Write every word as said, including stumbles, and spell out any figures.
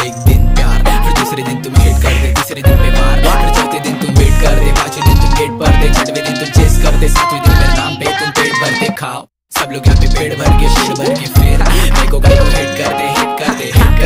एक दिन प्यार, फिर दूसरे दिन तुम हेट कर दे, तीसरे दिन पे मार, फिर चौथे दिन तुम वेट कर दे, पांचवें दिन तुम गेट पर दे, छठवें दिन तुम चेस कर दे, सातवें दिन मेरे नाम पे तुम पेट भर के खाओ। सब लोग यहाँ पे पेट भर के पेट भर के फिर मेरे को गाय को हेट कर दे, हिट कर दे, हिट कर